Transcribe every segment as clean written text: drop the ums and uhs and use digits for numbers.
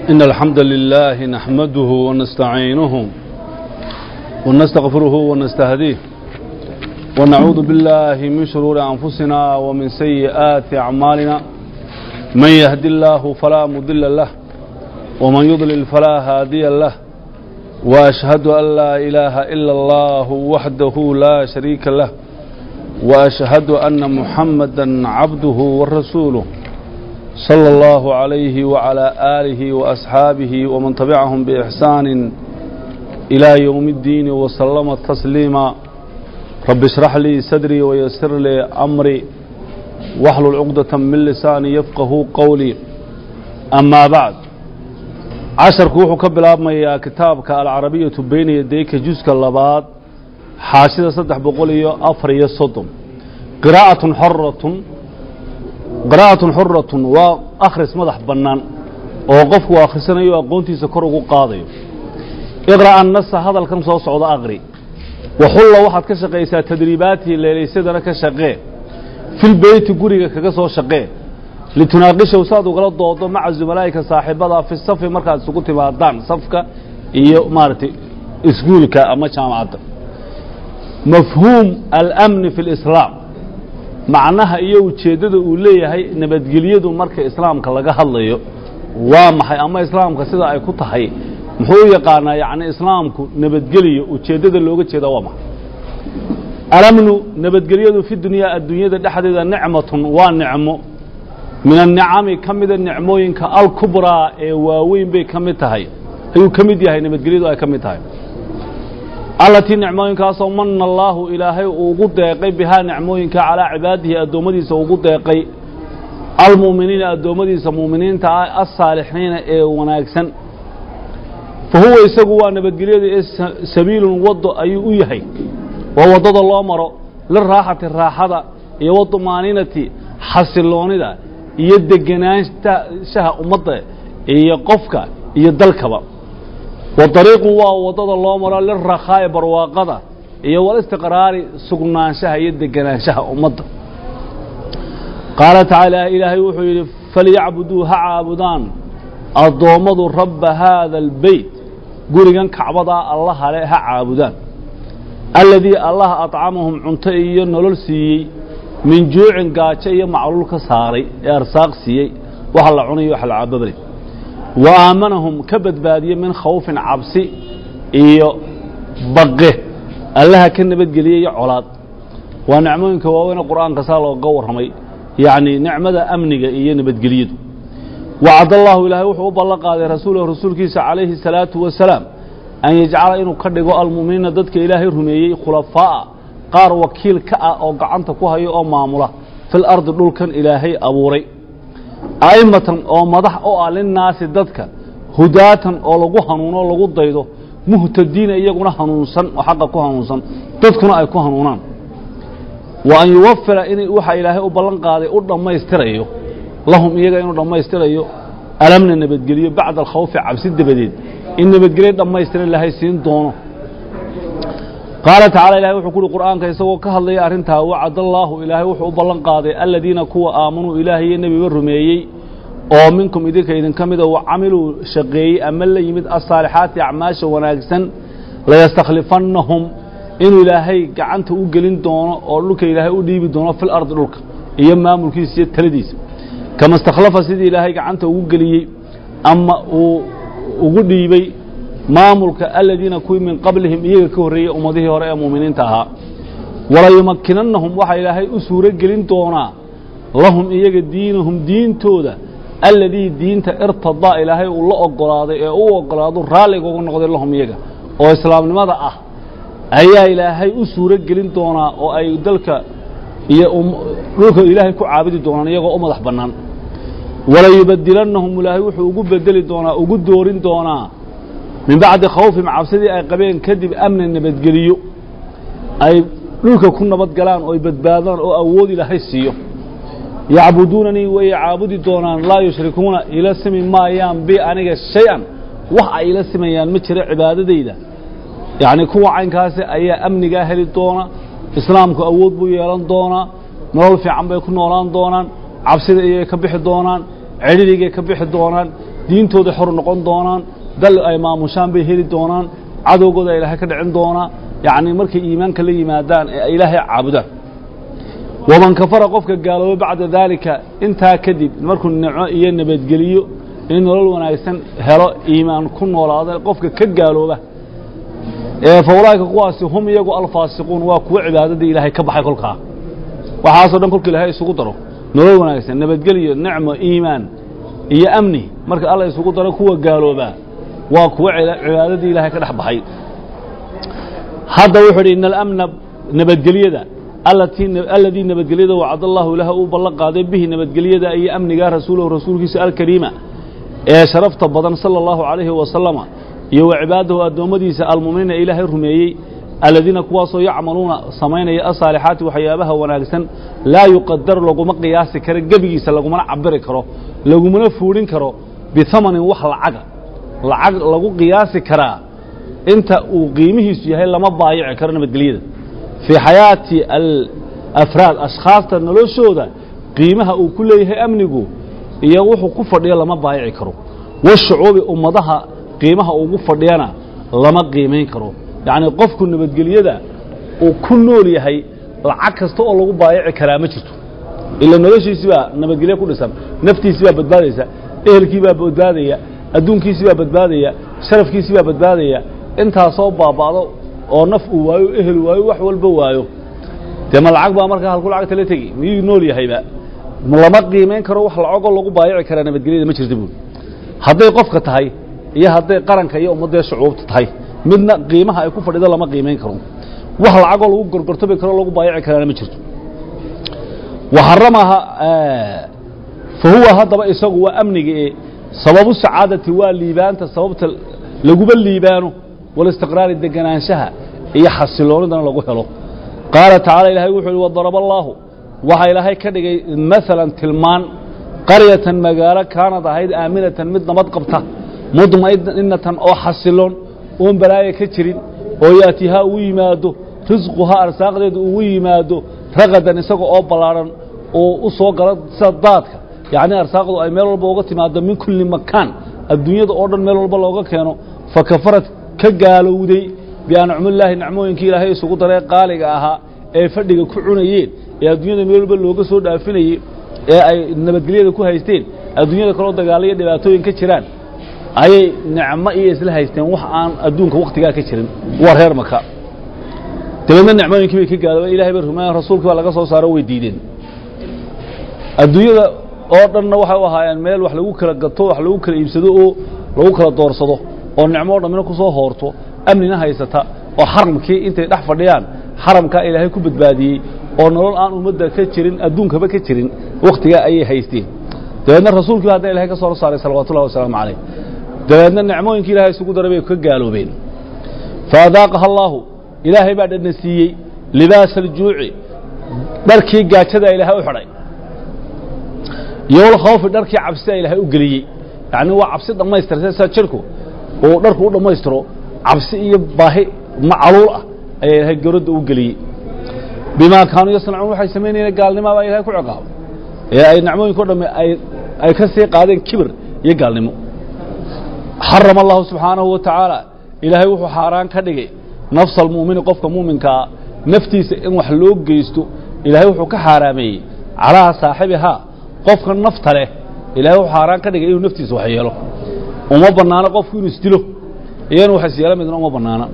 إن الحمد لله نحمده ونستعينه ونستغفره ونستهديه ونعوذ بالله من شرور أنفسنا ومن سيئات أعمالنا من يهدي الله فلا مضل له ومن يضلل فلا هادي له وأشهد أن لا إله إلا الله وحده لا شريك له وأشهد أن محمدا عبده ورسوله صلى الله عليه وعلى آله وأصحابه ومن تبعهم بإحسان إلى يوم الدين وسلم تسليما رب اشرح لي صدري ويسر لي أمري واحلل عقدة من لساني يفقه قولي أما بعد عشر كوحو كبلاب ميا كتابك العربية بين يديك جزء اللباد حاشدة صدح بقولي أفري الصدم قراءة حرة وأخرس مدح بنان وقف وأخرسنا يقونتي سكر وقاضي اقرأ النص هذا الكم صعود أغري وحل واحد كشقيسة تدريباتي اللي ليسدنا كشقي في البيت قرية كقصة شقي لتناقش وصاد وغلط ضوض مع الزملائك صاحبها في الصف مركز سقوط بعضان صفك إيو مارتي اسقولك أما شامعات مفهوم الأمن في الإسلام معناها iyo ujeedada uu leeyahay nabadgelyadu marka islaamka laga hadlayo waa maxay ama islaamka sida ay ku tahay muxuu yaqaanaa yaani islaamku nabadgeliyo ujeedada looga jeedo waa maxay alamnu nabadgelyadu fi dunya adduunyada dhaxdeeda nicmatun waa nicmo min an-ni'ami kamida nicmooyinka al-kubra ee waaweyn bay kamid tahay ayuu kamid yahay nabadgelyadu ay kamid tahay التي نعموين كاسو من الله إلهي وقود ديقي بها نعموين على عباده الدومديس وقود ديقي المؤمنين الدومديس مؤمنين الصالحين وناكسن فهو يسقوا نبتقليد سبيل وضع أيهي ووضد الله مرو للراحة الراحة يوضع مانينتي حسلوني دا يدقناش شها أمضي يقفك يدلكبا والطريق هو وضد الله مرة للرخاء برواقضة إيه والاستقرار سقنان شها يدقنا شها أمضى قال تعالى إلهي وحي فليعبدوها عابدان الضومض رب هذا البيت قولي كعبضا الله عليها عابدان الذي الله أطعمهم عنطئي نلسي من جوع قاتشي معلول كساري يرساق سيي وحل عني وحل عببري وآمنهم كبد بادية من خوف عبسي إيو بقه الله كان بدقليه عولاد ونعمون كواوين القرآن قصاله وقور همي يعني نعمة أمنية إيه بدقليه وعد الله إلهي وحو بلغ على رسوله رسول كيسا عليه الصلاة والسلام أن يجعل إنه قدقوا المؤمنين ضدك إلهي رميي خلفاء قار وكيل كأ أو قعنتكوها يو مامولا في الأرض دول كان إلهي أبوري أئمة أو مدح أو للناس ضدك هداة أو لغو حنون أو لغو ضيدو مهتدين إيقونا حنونسا وحققوا حنونسا ضدكنا أيكو حنونان وأن يوفر إني أوحى إلهي أبلن قادي أردن ما يسترعيو لهم إيقا إنو دم ما يسترعيو ألمنا نبتقليو بعد الخوف عبسيد بديد إن نبتقليو دم ما يسترعي لهي سين دونه قال تعالى إلهي وحو كل القرآن كيسوى كهالي أرنتها وعد الله إلهي وحو بلن قاضي الذين كوا آمنوا إلهي النبي والرميي ومنكم إذن كيدن كمدا وعملوا شقي أما اللي يمد الصالحات أعماش وناكسا ليستخلفنهم إنه إلهي قعنت أقلين دونا أولوك إلهي أديب دونا في الأرض لك إيما ملكي سيد تلديس كما استخلف سيد إلهي قعنت أقلي أما أقليبي ماملك الذين كوي من قبلهم إيجا كورية أمضيه ورأي مؤمنين تها ولا يمكننهم وحي إلهي أسورة قلين دونا لهم إيجا دينهم دين تودا الذي دين ارتضى إلهي والله أقلاده أقلاده رالي قوقنا قدر لهم إيجا وإسلام لماذا أي إلهي أسورة قلين دونا وأي دلك لوك إلهي كو عابد دونا إيجا أمضح بنان ولا يبدلنهم إلهي وحي أقود بدل دونا أقود دورين دونا من بعد خوف معبسدي أي قبين كذب أمن النبتقليو أي لوكا كنا بدقلان أو بدبادان أو أودي لحيسيو يعبدونني ويعابدي دونان لا يشركون إلى سمي ما يام بي أنيق شيئا وحا إلى سمي مجرع عبادة ديدا يعني كوا عين كاسي أي أمن قاهل دونا إسلامك أود بو يلان دونا نول في عم بيكون نولان دونان عبسدي إيه كبح دونان عدلي كبح دونان diintooda xor noqon doonaan dal ay maamushaan bay heli doonaan cadowgooda ilaahay ka dhicin doona yani markay iimaanka la yimaadaan ee ilaahay caabudaan waman kafara qofka gaalooba bacda dalika intaa kadib markuu nicmo iyo nabadgeliyo in nolol wanaagsan helo iimaan ku noolaada qofka ka gaalooba فأولئك قواسي هم يقوا الفاسقون وكوا عبادة إلهي كبحي كلها وحاصل دم كل إلهي يسقطره نور وناكسن نبتقلي نعمة إيمان هي أمني مرك الله يسقطره كوا قالوا با وكوا عبادة إلهي كبحي هذا وحر إن الأمن نبتقلي ذا الذي نبتقلي ذا وعد الله له وبلغ قادم به نبتقلي ذا أي أمن قال رسوله ورسوله سأل كريمة شرفت بدن صلى الله عليه وسلم يو عباده أدومديس المؤمنين إلهي الرميي الذين كواسوا يعملون صمين الصالحات وحيابها وناقسا لا يقدر لغو مقياس كر جبيس لغو من عبر كرو لغو من فورين كرو بثمن وحل العقل لغو قياس كرا انت وقيمه سيهي لما ضايع كرنا بالدليل في حياة الأفراد أشخاص تنلوشو ذا قيمها وكله أمنقو يوحو كفر لما ضايع كرو والشعوب أمضها قيمها ugu fadhiyana lama qiimeyn karo yaani qofku nabadgeliyada oo ku nool yahay lacag kasta oo lagu baayici karaa ma jirto ila noloshiisa nabadgelyo ku dhisan naftiisa badbaadaysa ehelkiisa badbaadaya adduunkiisa badbaadaya sharafkiisa badbaadaya inta soo baabaado oo naf uu waayo ehel waayo wax walba waayo tema lacag baa markaa halku lacag tala tagi miyuu nool yahayba lama qiimeyn karo wax lacag lagu baayici karaa nabadgelyada ma jirto haday qofka tahay iyo haday qaranka iyo ummadda shucuubta tahay midna qiimaha ay ku fadhido lama qiimeyn karo wax lacag lagu gorgortay karo lagu baayici karaa ma jirto وحرمها فهو هذا isagu waa amniga sababu saadati waa liibaanta sababta lagu liibaano wal istiqraar deganaanshaha iyo xasiloonida lagu helo qaala taala ilaahay wuxuu wadaraba allah waxa ilaahay ka dhigay midalan tilmaan qaryatan magaalo kaanad ahayd aaminatan mid nabad qabta mudmainatan oo xasiloon oo balaaye ka jirin oo yaatiha u yimaado rizquha arsaaqdeedu u yimaado ragadan isaga oo balaaran oo u soo gala sadaadka yaani arsaaqdu ay meel walba uga timaado min kulli makan adduunyada oo dhan meel walba looga keeno fakafarat ka gaalowday bi an'amillahi nacmooyinkii ilaahay isugu daray qaaliga ahaa ee fadhiga ku cunayeen ee adduunyada meel walba looga soo dhaafinayay ee ay nabadgelyada ku haysteen adduunyada kale oo dagaalaya dhibaatooyin ka jiraan ay nicmo iyo isla haysteen wax aan adduunka waqtiga ka jirin war reer maka dabadna nicmooyinkii bay ka gaadhay ilaahay bar rumaa rasuulka laga soo saaro way diideen adduunyada oo dhanna waxa uu ahaayeen meel wax lagu kala gato wax lagu kala iibsado oo lagu kala doorsado oo nicmo dhamina ku soo hoorto amnina haysata oo xaramkii intay dhax fadhiyaan xaramka ilaahay ku badbaadiyay oo nolol aan ummadda ka jirin adduunkaba ka jirin waqtiga ay haysteen dabadna rasuulka hadda ilaahay ka soo saaray sallallahu alayhi wasallam dabadna nicmooyinkii ilaahay isugu daray bay ka gaaloobeen faadaaqaha allah ilaahay baa dhadnasiiyay libaas aljuuci dharkii gaajada ilaahay u xidhay yool khawf dharkii cabsi ilaahay u galiyay yaani waa cabsi dhamaystiran jirku oo dharku u dhamaystiro cabsi iyo baahi macluul ah ay ilaahay garada u galiyay bima kaanu yasnacuun waxay sameeyeen gaalnimo baa ilaahay ku ciqaab ee ay nicmooyinku dhamay ay ka sii qaadeen kibir iyo gaalnimo حرم الله سبحانه وتعالى إلهي وحو حاران كدغي نفس المؤمن قفك مؤمنكا نفتيس إن wax loo geysto إلهي وحو كحرامي على صاحبها قفك النفط له إلهي وحو حاران كدغي إنه نفتيس وحييلو وما بنانا قفك إنه استيلو إيانو حسيالا مدن وما بنانا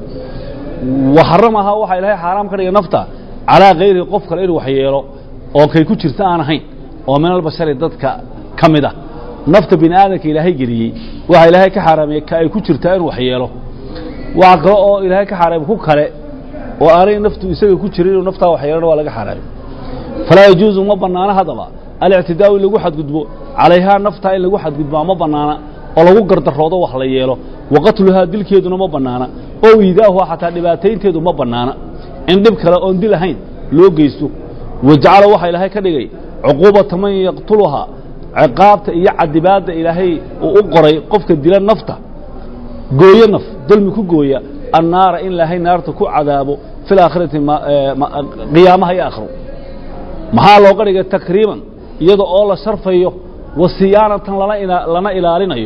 وحرمها وحا إلهي حرام كدغي نفطا على غير قفك إنه وحييلو oo kay ku jirta aan ahayn oo meel bashar dadka kamida nafta binaadamka ilaahay geliyay waxa ilaahay ka xaraamay ka ay ku jirtaa in wax yeelo waxa kale oo ilaahay ka xaraamay ku kale oo aanay naftu isaga ku jirin oo nafta wax yeelana waa laga xaraamay fala yajuzu ma banaana hadaba al-i'tidaa lagu xadgudbo calayha nafta in lagu xadgudbo ma banaana oo lagu gardaroodo wax la yeelo waqtuluha dilkeeduna ma banaana oo idaahu xataa dhibaataynteedu ma banaana in dib kale oo dil ahayn loo geysto wajacala waxa ilaahay ka dhigay uquubata man yaqtuluha عقابته iyo cadibaada ilaahay uu u qoray qofka dila nafta gooyo naf dulmi ku gooya annaar in ilaahay naarta ku cadaabo fil aakhirati qiyaamaha iyo aakhiro maxaa loo qariga takriiman iyada oo la sharfayo wasiyaanatan lana ilaalinayo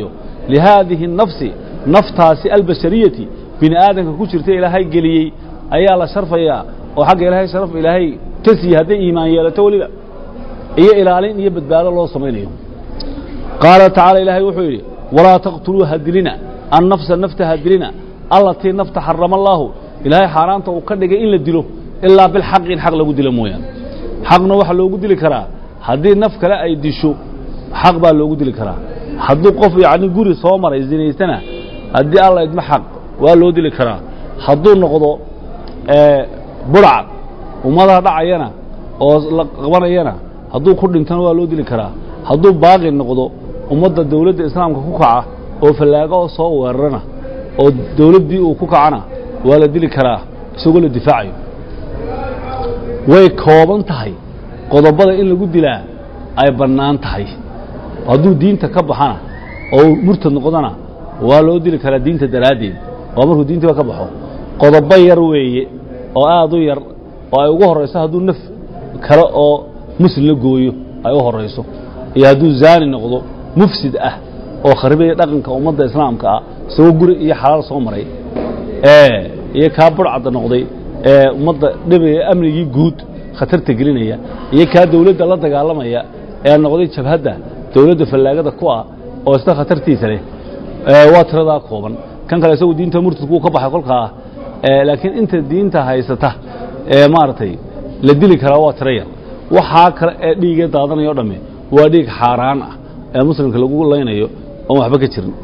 لهذه النفس نفتاسي البشرية بني آدم كوشرت إلهي قليي أيها لا شرف يا وحق إلهي شرف إلهي كسي هذه إيمان يلتولي إيه إلالين يبدال الله صميلهم قال تعالى إلهي وحيري ولا تقتلوا هدلنا النفس النفط هدلنا التي نفط حرم الله إلهي حرامته وقدق إلا الدلو إلا بالحق الحق لو دل مويا حقنا وح لو دل كرا هدي نفك لا يدشو حق با لو دل كرا حدو قف يعني غوري سو مر إزينيستنا هدي الله يدم حق waa loo dili karaa hadduu noqdo burcad ummadaha dhacayana oo la qabanayana hadduu ku dhintana waa loo dili karaa hadduu baaqi noqdo ummadda dawladda islaamka ku kaca oo falaago soo weerarana oo dawladdii uu ku kacana waa la dili karaa isagoo la difaacayo way kooban tahay qodobada in lagu dilaa ay bannaan tahay hadduu diinta ka baxana oo murtad noqdana waa loo dili karaa diinta daraadeed oo markuu diinta ka baxo qodobo yar weeye oo aad u yar oo ay ugu horeyso hadduu naf kale oo muslim la gooyo ay u horeyso iyo hadduu zaani noqdo mufsid ah oo kharibay dhaqanka ummadda islaamka ah soo guri iyo xalaal soo maray iyo ka burcad noqday ummadda dhibay amnigii guud khatarta gelinaya iyo ka dawladda la dagaalamaya ee noqday jabhadda dawladda fallaagada ku ah oo isla khatartiisa leh waa tirada kooban kan kale isagu diinta murtadku ka baxay kolka laakiin inta diinta haysata maartay la dili kara waa tiraya waxa kale ee dhiiga daadanayo dhamme waa dhiig xaraan ah ee muslimka lagu leynayo oo waxba ka jirin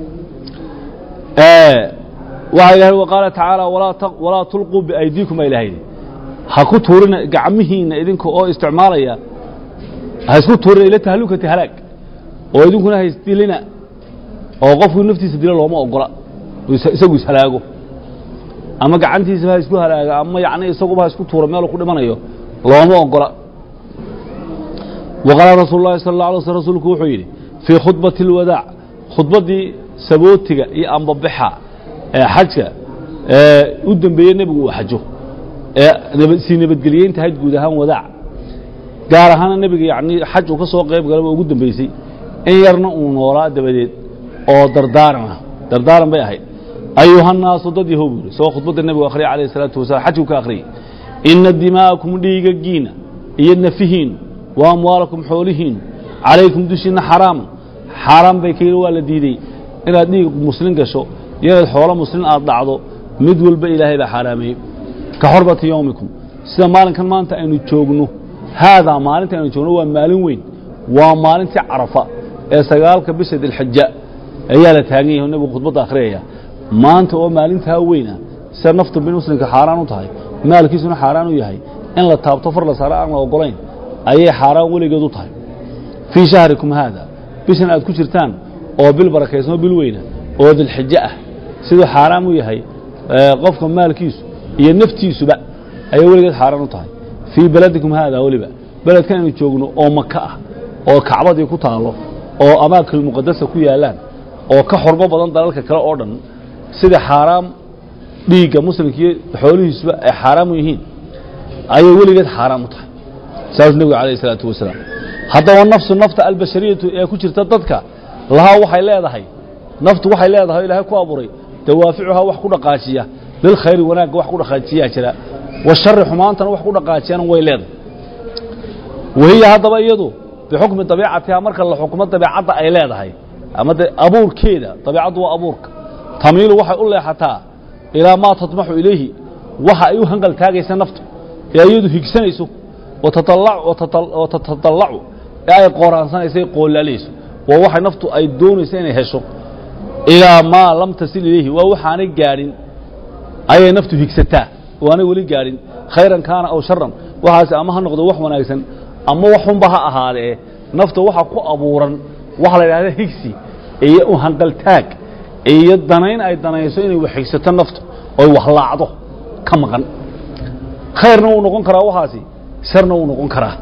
waxa ilaahay waqala taala wala tulqu bi aydikum ilaahay ha ku tuurina gacmihiina idinka oo isticmaalaya ha isku tuurina ila tahlukati halaag oo idinkuna haystilina oo qofku naftiisa dilo looma ogola isagu salaago ama gacantiisa ha isku halaaga ama yaani isagu ba isku tuuro meel ku dhimanayo looma ogola waqala rasuulullaahi sallallahu alayhi wasallam rasuulku wuxuu yiri fi khutbati alwadaa khutbadii sabootiga iyo ambabaxa xajka u dambeeyay nabigu uu xajo nabadgeliyeynta haj guud ahaan wadaa gaar ahaan nabiga yaani xaj uu ka soo qayb galay ugu dambeysay in yarna uu noolaa dabadeed oo dardaaran bay ahayd ayuha الناس dad yahow soo khudbada nabiga akhriya alayhi salatu wasallam xajku ka akhriya inna dimaakum dhiigagiina iyo nafihiin wa amwaalakum xoolihiin alaykum dushina xaraam bay kayr waa la diiday inaad dhiig muslim gasho inaad xoolo muslim aad dhacdo mid walba ilaahay baa xaraamay ka xurbati yawmikum sida maalinkan maanta aynu joogno hada maalinta aynu joogno waa maalin weyn waa maalintii carafa ee 9 bisha dilxijja ayaa la taagan yahay nabigu khudbada akhriyaya maanta oo maalinta weyna sida naftu bin muslimka xaraan u tahay maalkiisuna xaraan u yahay in la taabto far la saaro aan la ogolayn ayay xaraan weligeed u tahay fi shahrikum hada bishan aad ku jirtaan oo bil barakaysan bil weyna oo dilxijja ah sidoo xaraan u yahay qofka maalkiisu iyo naftiisuba ayay weligeed xaraan u tahay fi baladikum hada waliba baladkan aynu joogno oo Makka ah oo Kacbadii ku taalo oo amaakil muqaddasa ku yaalaan oo ka xormo badan dalalka kale oo dhan sida xaraam dhiiga muslimkii xoolihiisba ay xaraam u yihiin ayay weligeed xaraam u tahay saas nabiga calayhi salaatu wasalaam haddaba nafta albashariyatu ee ku jirta dadka laha waxay leedahay naftu waxay leedahay ilaahay ku abuuray dawaaficuha wax ku dhaqaajiya lil khayr wanaag wax ku dhaqaajiya jira wa sharri xumaantana wax ku dhaqaajiyana way leedahay wahiya haddaba iyadu bixukmi dabiicatiha marka la xukumo dabiicadda ay leedahay ama abuurkeeda dabiicaddu waa abuurka tamiilu waxay u leexataa ilaa maa tatmaxu ilayhi waxa ay u hanqal taagaysa naftu ee iyadu higsanayso وتتطلع أي قرآن سنة يسي قول لليس ووحي نفته أي دون سنة هشو إلى ما لم تصل إليه ووحاني قارن أي نفته هكستا وأنا ولي قارن خيرا كان أو شرا وحاسي أما هنقضي وحونا يسن أما وحن بها أهالي نفته وحا كو أبورا وحلا لهذا هكسي إيه وهنقل تاك إيه الدنين أي دنين وحكستا نفته ووحلا عضو كمغن خيرنا ونقون كرا وحاسي سرنا ونقون كرا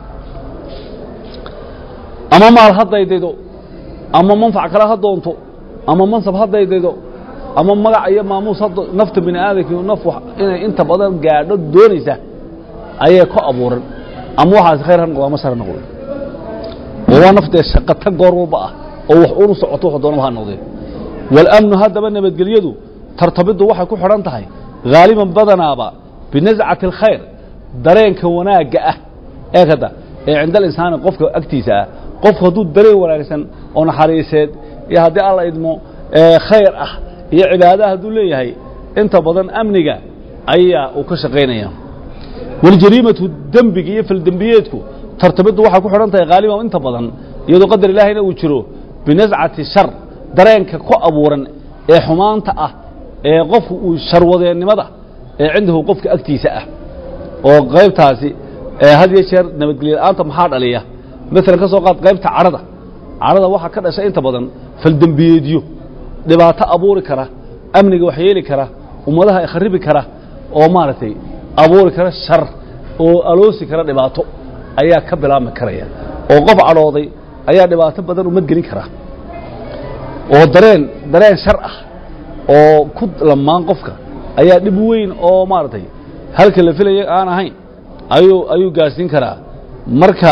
أما مال هذا يديدو أما منفع كلا هذا أنتو أما منصب هذا يديدو أما مقع أي ماموس هذا نفط بن آذك ونفح إن أنت بدل قاعد دونيسة أي كأبور أما واحد خير هنقول ما سر نقول هو نفط الشقة تجار وبقى أو حقول صعطوه دونه هالنقطة والأمن هذا بنا بتقليده ترتبط واحد كل حرنتها غالبا بدنابا بنزعة الخير درين كوناء جاء هكذا عند الإنسان قفك أكتيسا قفك ضد درين ولا إنسان أنا حريسد يهدي الله يدمو خير يا عبادة هذول هي أنت بدن أمنك أي وكشقينيا والجريمة الذنب في الذنبيتكو ترتبط واحد كل حرنتها غالبا وأنت بدن يدو قدر الله هنا وشرو بنزعة الشر درين كقو أبورن حمانته قف وشروذي النمضة عنده قفك أكتيسا وغيب تاسي هذه الشيء نبتقلي أنت محاط عليها مثلا كسوقات غيبت عرضة واحد كذا شيء أنت بدن فالدنبيديو دبعت أبوري كره أمنك وحيلي كره ومالها يخربي كره ومارتي أبوري كره الشر وألوسي كره دبعته أيها كبلا مكرية وقف عروضي أيها دبعته بدن ومتقلي كره ودرين شرع وكد لما نقفك أيها دبوين أو مارتي هل كل فيلي أنا هين أيو قاسين كرا مركا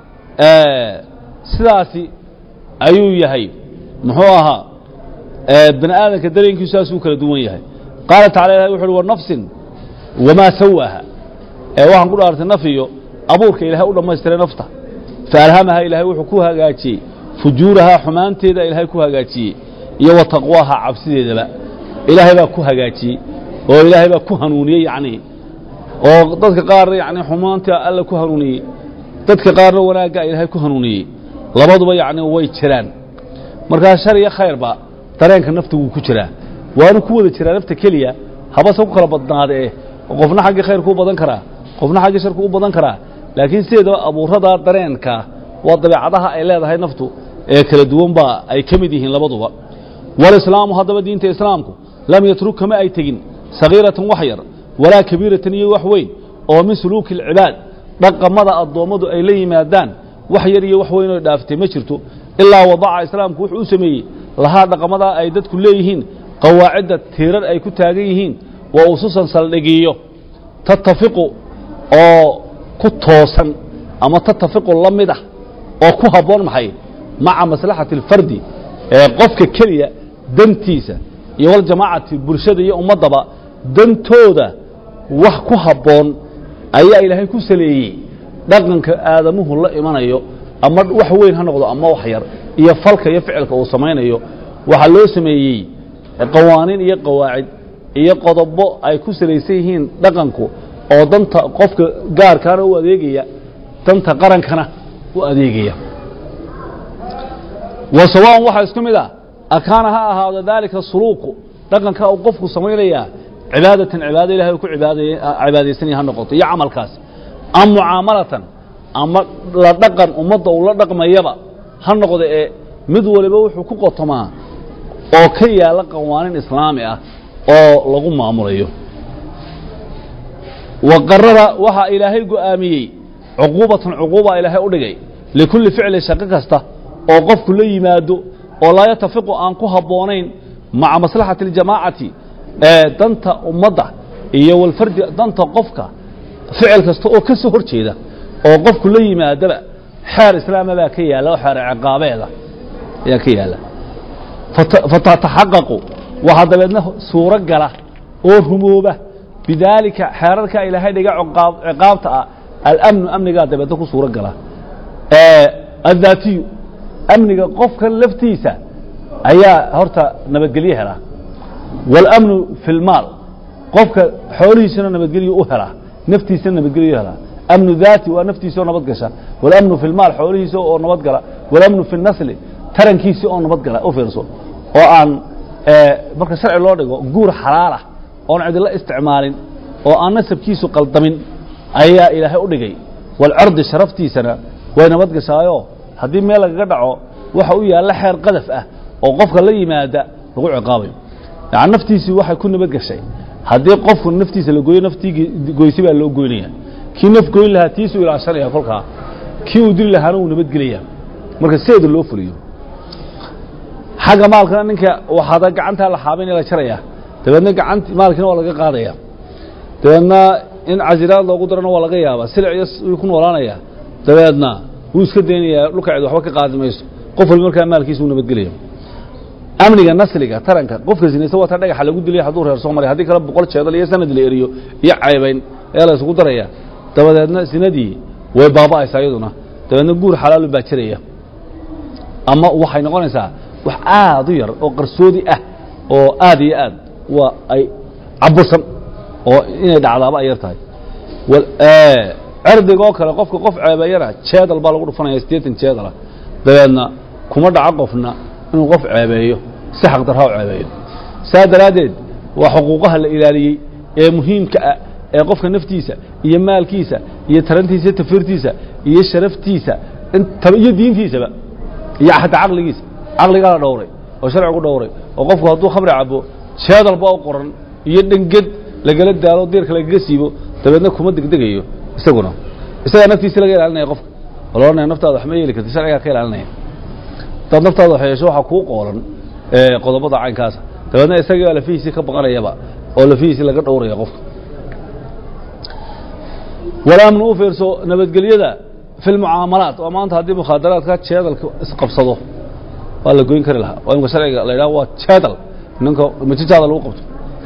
سلاسي أيو يهي محوها بن آدم كدرين كيساسو كلا دوان يهي قال تعالى وحول ونفس وما سواها وحن قول أرث النفي أبوك إلهي أولا ما يستري نفطه فألهمها إلهي وحكوها قاتي فجورها حمانتي إذا إلهي كوها قاتي يو تقواها عبسي ذا إلهي با كوها قاتي وإلهي با كوهنوني يعني dadka qaar yaani xumaanta alla ku hanuuniyay dadka qaar wanaaga ilaahay ku hanuuniyay labaduba yaani way jiraan marka shar iyo khayr ba dareenka naftigu ku jira waanu ku wada jiraa nafta kaliya haba soo kala badnaade qofna xagga khayr ku badan kara qofna xagga shar ku badan kara laakiin sideeda abuurada dareenka waa dabeecadaha ay leedahay naftu ee kala duwan ba ay kamid yihiin labaduba wal islaamu hadaba diinta islaamku lam yatruk kama ay tagin sagiiratan waxyar ولا كبيرة يوحوين أو من سلوك العباد دق مضى الضومض أي لي مادان وحير يوحوين ودافته مشرته إلا وضع إسلام كوح أسمي لها دق مضى أي دد كليهين قواعد التيران أي كتاقيهين وأصوصا سلقيه تتفق أو كتوسا أما تتفق اللمدة أو كوهبون محي مع مصلحة الفرد قفك كلية دنتيسة يوال جماعة برشادة يوم مضبا دنتودا wax ku haboon ayaa ilaahay ku saleeyay dhaqanka aadamuhu la imanayo ama wax weyn ha noqdo ama wax yar iyo falka iyo ficilka uu sameeyo waxa loo sameeyay qawaaniin iyo qawaacid iyo qodobo ay ku saleysan yihiin dhaqanku oo danta qofka gaarkaana u adeegaya danta qarankana u adeegaya wasawaan waxa isku mid ah akaanaha ahaado dalika suluuqu dhaqanka uu qofku sameeyo عبادة عبادة إلهي وكو عبادة سنيها النقطة يا عمل كاس أم معاملة أما لا دقن أمضى ولا دقم يبا هالنقطة إيه مدول بوح حقوق طماع أو كي على قوانين إسلامية أو لغم أمريه وقرر وها إلهي قامي عقوبة إلهي أولي لكل فعل شقيقسته أو قف كل يمادو ولا يتفق أنكو هبونين مع مصلحة الجماعة danta ummadda iyo wal fardi danta qofka ficil kasta oo ka soo horjeeda oo qofku la yimaadaba xeer islaamada ka yaala xeer ciqaabeeda ayaa ka yaala fatatahaqqaqu wa hadabadna suura gala oo rumooba bidalika xeerarka ilaahay dhiga ciqaabta al-amn amniga dabada ku suura gala adati amniga qofka laftiisa ayaa horta nabadgelyo hela والأمن في المال قفك حوله سنة نبتقليه أهلا نفتي سنة نبتقليه أهلا أمن ذاتي ونفتي سنة نبتقشا والأمن في المال حوله سنة نبتقلا والأمن في النسل ترنكي سنة نبتقلا أفرسو وأن مركز سرع الله دقو قور حلالة وأن عد الله استعمال وأن نسب كيسو قلطمين أيها إلهي أدقي والعرض شرفتي سنة وين نبتقشا يو هذه ميلا قدعو وحوية لحير قذفة وقفك اللي ماذا رقوع عقابي يعني نفتيسي waxa ku nabad gashay hadii qofku naftiisa la gooyo naftiga gooysi baa loo gooynaya kii naf gooyn lahaa tiisu ilaa sharciga kolka kii uu dil lahaana uu nabad geliyaa marka seed loo fuliyo xaga maalka ninka waxa gacanta la xaabin la jaraya dabadna gacanta maalkina waa laga qaadaya dabadna in cajiraad loogu darana waa laga yaabaa silciis uu ku noolaanaya dabadna uu iska deynaya dhulka cid waxba ka qaadi mayso qof walba marka maalkiisa uu nabad geliyo amniga nasliga taranka qofka sinaysa waa tan dhagaxa lagu dilay hadduu reer Soomaaliya haddii kala 100 jeedal iyo sanad la eriyo iyo caybayn ee la isku daraya dabadeedna sinadii way baaba'aysaa iyaduna dabadeedna guur xalaal baa jiraya ama waxay noqonaysaa wax aad u yar oo qarsoodi ah oo aad iyo aad waa ay cabusan oo inay dhacdaaba ay yartahay wal ardigoo kale qofka qof ceebayana jeedal baa lagu dhufanaya 80 jeedal dabeedna kuma dhaca qofna inuu qof ceebeeyo si xaq darro ceebeeyo saadaradeed waa xuquuqaha la ilaaliyay ee muhiimka ah ee qofka naftiisa iyo maalkiisa iyo tarantiisa tafirtiisa iyo sharaftiisa inta iyo diintiisaba iyo xataa aqliga la dhowray oo sharcigu dhowray oo qofku hadduu khamri cabo jeedal baa u qoran iyo dhangad lagala daalo diirka lagaga siibo dabeedna kuma degdegayo isaguna isaga naftiisa laga ilaalinaya qofka walaalna naftaada wax ma yeeli kartid sharciga ka ilaalinaya dad naftaada wax yeesho waxa ku qoolan qodobada caynkaas dabeedna isaga la fiisi ka baqanayaba oo la fiisi laga dhowraya qofka walaamnu u fiirso nabadgelyada fil muamalat oo maanta hadii mukhadaraadka jeedalka isqabsado waa la goyn kari lahaa waa in sharciga la yiraahdo waa jeedal ninka majijaada lagu qabto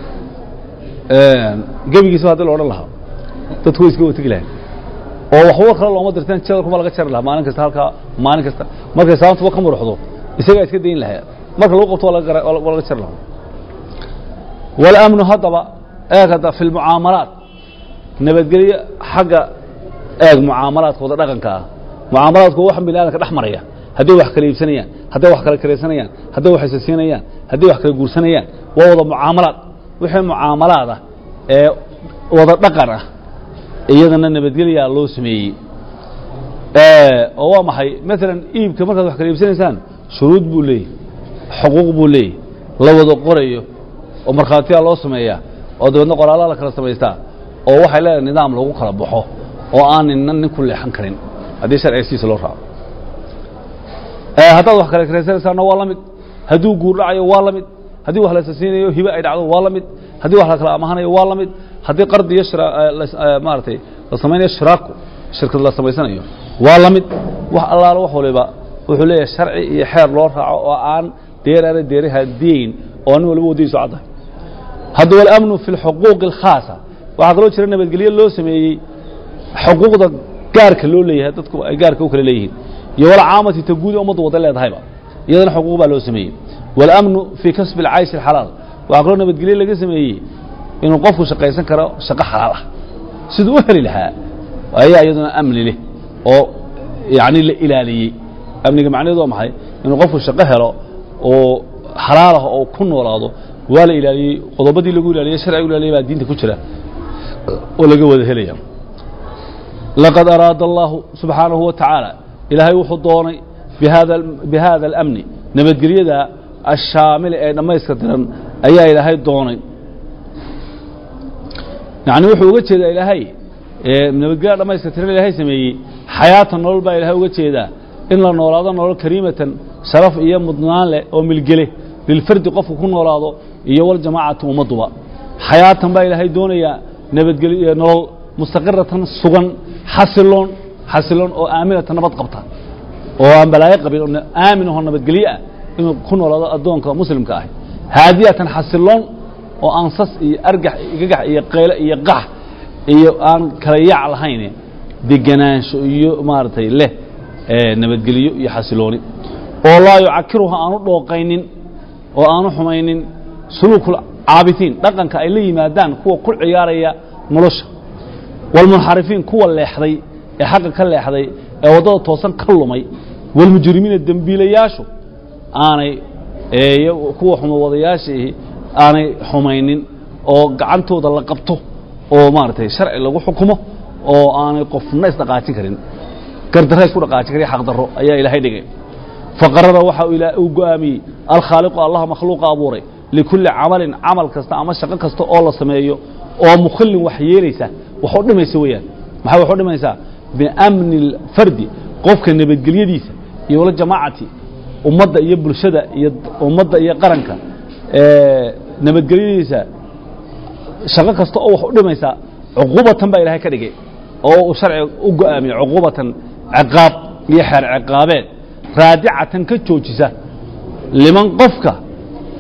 gabigiisa hadii loo odhan lahaa dadku iska wati gilaan oo waxba kale looma dirtaan jeedalku ma laga jari lahaa maalin kasta markay saantu ka muruxdo isaga iska deyn lahaa marka lagu qabto waa laga jari lahaa wal amnu hadaba eegada fil muamalat nabadgelyo xagga muamalaadkooda dhaqanka ah muamalaadku wax bilaadanka dhaxmaraya hadii wax kala iibsanayaan hadii wax kala kareysanayaan hadii wax isasiinayaan hadii wax kala guursanayaan waa wada muamalaad wixii muamalaada ee wada dhaqan ah iyadana nabadgelyo loo sameeyay oo waa maxay mesela iibka markaad wax kala iibsanaysaan shuruud buu leeyahay xuquuq buu leeyahay la wada qorayo oo markhaatiya loo sameeyaa oo dadna qoraalaha la kala sameystaa oo waxay leedahay nidaam lagu kala baxo oo aan nin ku leexan karin hadii sharcigiisa loo raaco haddaad wax kala kareysanaysaana waa la mid hadduu guur dhacayo waa la mid haddii wax la isasiinayo hibe ay dhacdo waa la mid haddii wax la kala amahanayo waa la mid haddii qardi iyo maaragtay la samaynayo shirkad la samaysanayo waa la mid wax allaala wax waliba wuxuu leeyahay sharci iyo xeer loo raaco oo aan deeraha diin oo nin waliba waddiisu caddahay haddaba alamnu fi lxuquuqi alkhaasa waxaa kaloo jira nabadgelyo loo sameeyey xuquuqda gaarka loo leeyahay dadku ay gaarka u kala leeyihiin iyo wal caamati taguudi ummaddu wada leedahayba iyadana xuquuq baa loo sameeyey wal amnu fi kasb al aish al halal waxaa kaloo nabadgelyo laga sameeyey inuu qofku shaqaysan karo shaqo xalaal ah siduu u heli lahaa ayaa iyaduna amni leh oo yaani la ilaaliyay amniga macnaheedu waa maxay inuu qofku shaqo helo oo xalaal ah oo ku noolaado waa la ilaaliyay qodobadii lagu ilaaliyay sharciga ilaaliyay baa diinta ku jira oo laga wada helaya laqad araada Allah subhanahu wa ta'ala ilaahay wuxuu doonay bihada al-amn nabadgelyada ashaamil ee dhamayska tiran ayaa ilaahay doonay yani wuxuu uga jeedaa ilaahay nabadgelyada dhamayska tiran ilaahay sameeyay xayaatan nolol baa ilaahay uga jeedaa in la noolaado nolol kariimatan sharaf iyo mudnaan leh oo milgale bil fardi qofku ku noolaado iyo wal jamaacatu ummaduba xayaatan baa ilaahay doonaya nabadgelyo nolol mustaqiratan sugan xasiloon oo aaminatan nabad qabta oo aan balaayo qabin oo aamin oo nabadgelyo ah inuu ku noolaado adoonka muslimka ah haadiyatan xasiloon oo aan sas iyo argax iyo qeylo iyo qax iyo aan kala yaac lahayn deganaansho iyo maartay leh nabadgelyo iyo xasilooni oo laa yucakiruha aanu dhooqaynin oo aanu xumaynin suluukul caabitiin dhaqanka ay la yimaadaan kuwa ku ciyaaraya nolosha والمنحرفين كوا leexday ee xaq ka leexday ee wadada toosan ka lumay wal mujrimiina dambiilayaashu aanay kuwa xumo wadayaashii aanay xumaynin oo gacantooda la qabto oo maartay sharci lagu xukumo oo aanay qofna isdaqaajin karin gardaray ku dhaqaajin karin xaq darro ayaa ilaahay dhigay faqarada waxa uu go'aamiyay al khaliq allah makhluuqa abuuray likulli amal kasta ama shaqo kasta oo la sameeyo oo mukhallin wax yeelaysa wax u dhimaysa weeyaan maxay wax u dhimaysaa biamni fardi qofka nabadgelyadiisa iyo wala jamaacati ummadda iyo bulshada iyo ummadda iyo qaranka nabadgelyadiisa shaqo kasta oo wax u dhimaysa cuqubatan baa ilaahay ka dhigay oo uu sharci u go'aamiyay cuqubatan ciqaab iyo xeer ciqaabeed raadicatan ka joojisa liman qofka